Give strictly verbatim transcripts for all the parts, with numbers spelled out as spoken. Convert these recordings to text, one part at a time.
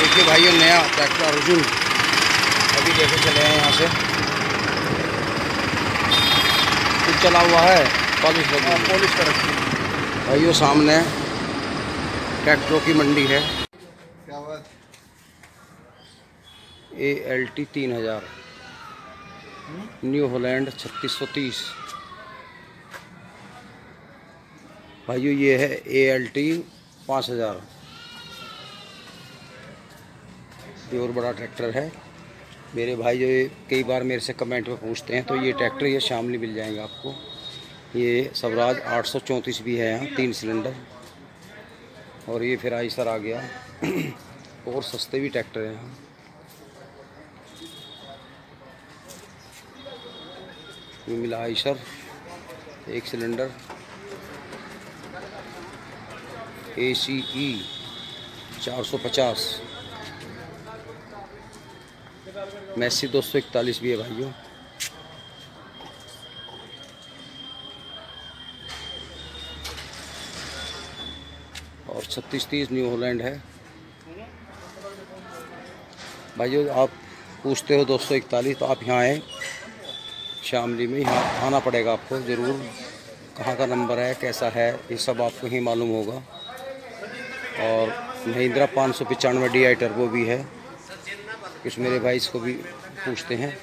देखिए भाइयों, नया ट्रैक्टर अर्जुन अभी लेके चले हैं यहाँ से। कुछ चला हुआ है, पॉलिश लगी, पॉलिश कर रखी है भाइयों। सामने ट्रैक्टरों की मंडी है। क्या बात? ए एल टी तीन हजार, न्यू हॉलैंड छत्तीस सौ तीस भाइयों। ये है ए एल टी पाँच हजार, ये और बड़ा ट्रैक्टर है। मेरे भाई जो ये कई बार मेरे से कमेंट में पूछते हैं, तो ये ट्रैक्टर ये शामली मिल जाएंगे आपको। ये स्वराज आठ सौ चौंतीस भी है यहाँ, तीन सिलेंडर। और ये फिर आइसर आ गया और सस्ते भी ट्रैक्टर हैं यहाँ। ये मिला आइसर एक सिलेंडर, ए सी ई चार सौ पचास, मैसी दो सौ इकतालीस भी है भाइयों। और छत्तीस तीस न्यू हॉलैंड है भाइयों। आप पूछते हो दो सौ इकतालीस, तो आप यहाँ आए शामली में, यहाँ आना पड़ेगा आपको ज़रूर। कहाँ का नंबर है, कैसा है, ये सब आपको ही मालूम होगा। और महिंद्रा पाँच सौ पचानवे डी आई टर्बो भी है, कुछ मेरे भाई इसको भी पूछते हैं।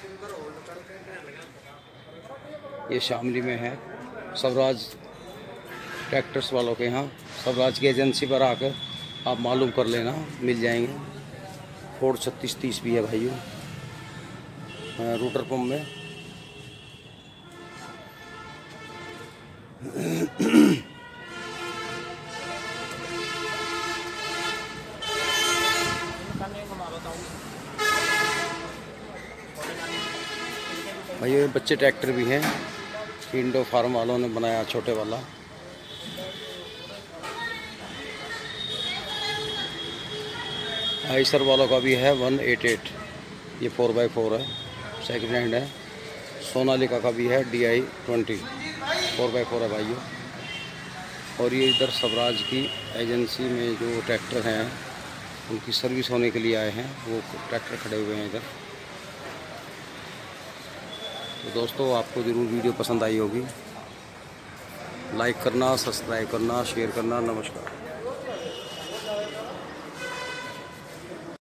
ये शामली में है स्वराज ट्रैक्टर्स वालों के यहाँ। स्वराज की एजेंसी पर आकर आप मालूम कर लेना, मिल जाएंगे। फोर्ड छत्तीस तीस भी है भाइयों रूटर पंप में। भाई बच्चे ट्रैक्टर भी हैं, इंडो फार्म वालों ने बनाया छोटे वाला। आइसर वालों का भी है वन एट एट, ये फोर बाई फोर है, सेकेंड हैंड है। सोनालिका का भी है D I twenty, four by four है भाइयों। और ये इधर स्वराज की एजेंसी में जो ट्रैक्टर हैं उनकी सर्विस होने के लिए आए हैं, वो ट्रैक्टर खड़े हुए हैं इधर। तो दोस्तों, आपको ज़रूर वीडियो पसंद आई होगी। लाइक करना, सब्सक्राइब करना, शेयर करना। नमस्कार।